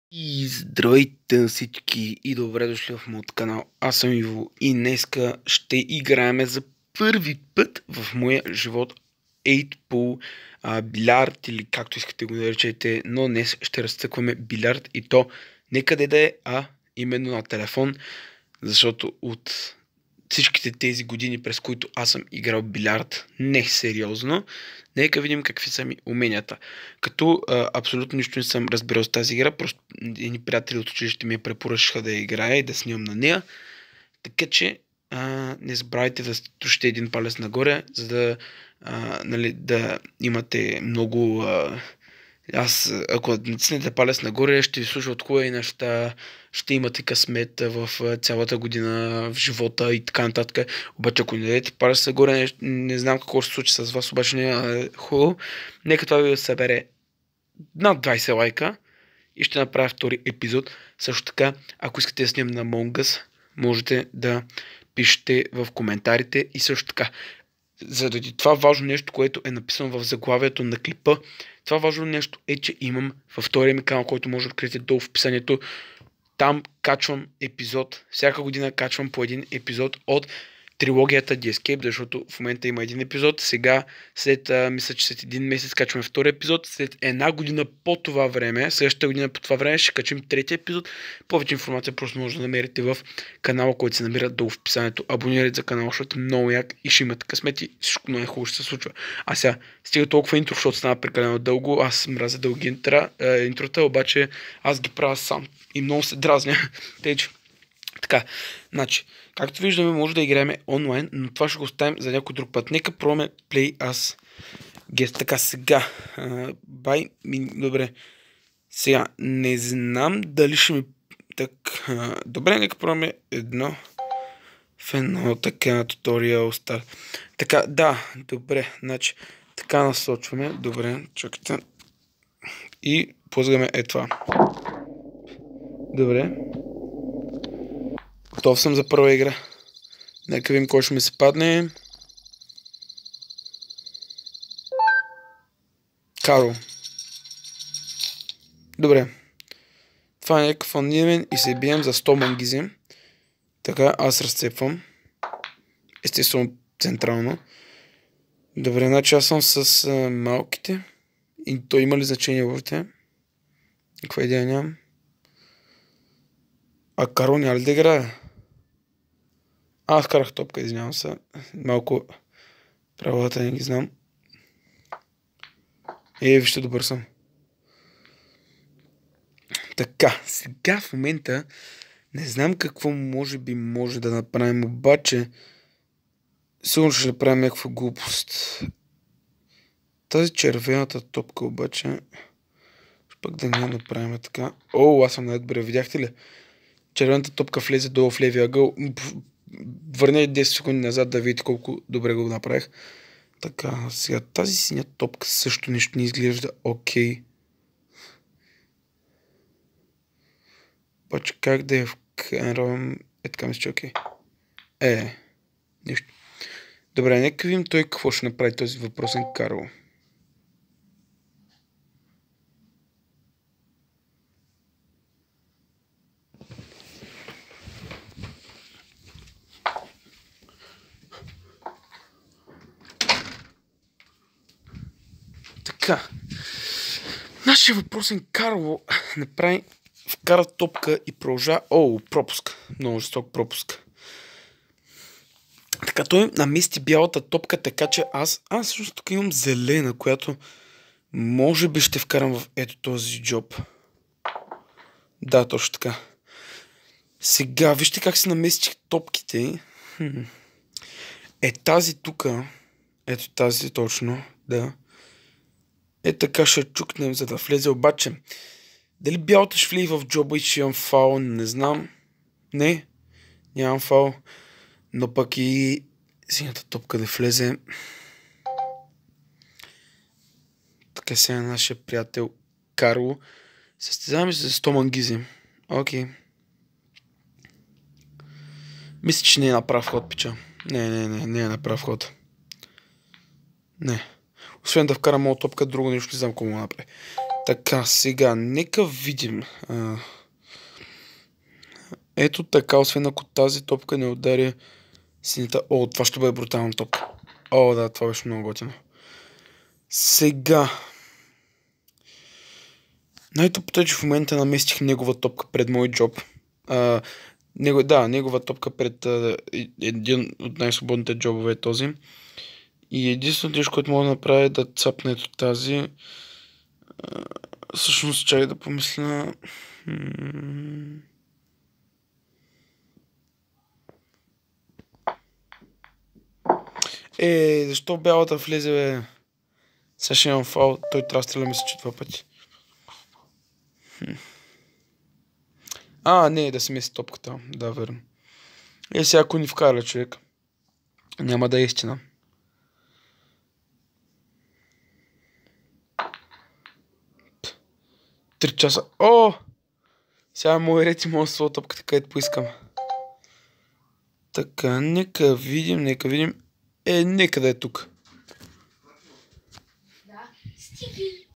И здравейте на всички и добре дошли в моят канал. Аз съм Иво и днеска ще играем за първи път в моя живот 8 Pool билярд или както искате го наречете, но днес ще разцъкваме билярд и то не къде да е, а именно на телефон, защото от всичките тези години, през които аз съм играл билярд, не сериозно, нека видим какви са ми уменията. Като абсолютно нищо не съм разбирал с тази игра, просто едни приятели от училище ми я препоръчаха да я играя и да снимам на нея. Така че не забравяйте да струшите един палец нагоре, за да, нали, да имате много... Аз, ако натиснете палец нагоре, ще ви слушат хубави неща, ще имате късмет в цялата година, в живота и така нататък. Обаче, ако не дадете палец нагоре, не знам какво ще се случи с вас, обаче не е хубаво. Нека това ви да събере над 20 лайка и ще направя втори епизод. Също така, ако искате да снимам на Among Us, можете да пишете в коментарите и също така. Заради това важно нещо, което е написано в заглавието на клипа, това важно нещо е, че имам във втория ми канал, който може да откриете долу в описанието. Там качвам епизод. Всяка година качвам по един епизод от трилогията The Escape, защото в момента има един епизод. Сега, мисля, че след един месец качваме втори епизод. След една година по това време, следващата година по това време ще качим третия епизод. Повече информация просто може да намерите в канала, който се намира долу в описанието. Абонирайте за канала, защото е много як и ще имате късмет и всичко много хубаво ще се случва. А сега, стига толкова интро, защото стана прекалено дълго. Аз мразя дълги интрота, обаче аз ги правя сам и много се дразня. Така, значи, както виждаме, може да играем онлайн, но това ще го оставим за някой друг път. Нека пробваме Play as Guest. Така, сега. Добре. Сега, не знам дали ще ми... Добре, нека пробваме едно в едно така туториал стар. Така, да, добре. Значи, така насочваме. Добре, чакайте. И плъзгаме това. Добре. Готов съм за първа игра. Нека видим кой ще ми се падне. Карл. Добре. Това е някакъв анонимен и се бием за 100 мангизи. Така, аз разцепвам. Естествено, централно. Добре, значи аз съм с малките. И то има ли значение в те? Каква идея нямам? А Карл няма ли да играе? Аз карах топка, извинявам се. Малко правилата не ги знам. Вижте, добър съм. Така, сега в момента не знам какво може да направим, обаче сигурно ще направим някаква глупост. Тази червената топка обаче пък да не направим така. Аз съм най-добре, видяхте ли? Червената топка влезе долу в левия ъгъл. Върне 10 секунди назад да видите колко добре го направих. Така, сега тази синя топка също нещо не изглежда окей. Обаче как да я вкарвам? Така мисля, че окей. Нищо. Добре, нека видим той какво ще направи този въпросен Карл. Така. Нашия въпросен Карло вкара топка и продължа. Пропуск. Много жесток пропуск. Така, той намести бялата топка, така че аз всъщност тук имам зелена, която може би ще вкарам в ето този джоб. Да, точно така. Сега, вижте как се наместих топките. Тази тук, ето тази точно, да. Така ще чукнем, за да влезе, обаче дали бялата ще влезе в джоба и ще имам фаул, не знам. Не, нямам фаул. Но пък и синята топка да влезе. Така сега нашия приятел Карло. Състезаваме се за 100 мангизи. Окей. Мисля, че не е на прав ход, пича. Не е на прав ход. Не. Освен да вкара моя топка, друго нещо не знам какво му направи. Така, сега, нека видим. Ето така, освен ако тази топка не удари синята. О, това ще бъде брутална топка. О, да, това беше много готино. Сега. Най-тъпото е, че в момента наместих негова топка пред мой джоб. Негова топка пред един от най-свободните джобове е този. И единственото нещо, което мога да направя е да цапна ето тази. Всъщност, чай да помисля. Защо бялата влезе, бе? Сега ще имам фаул. Той трябва да стреля, мисля, че 2 пъти. Не, да си меси топката. Да, верно. Сега ако ни вкара човек, няма да е истина. Три часа. Сега мой ред и мога да слова топката, където поискам. Така, нека видим. Нека да е тук.